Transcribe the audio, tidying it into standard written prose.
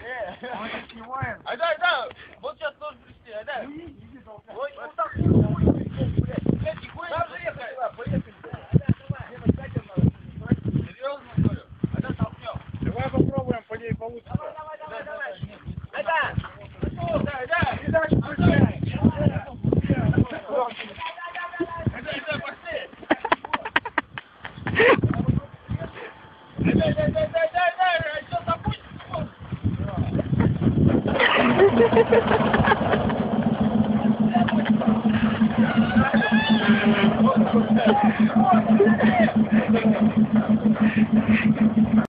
Мы не снимаем. Да, вот сейчас тоже пришли, да. Ну иди, толкай. Вот так, блядь, тихонько. Да, поехали. Серьезно говорю? Да, толкнем. Давай попробуем, по ней получится. Давай. Передачу включай. Что забудешь?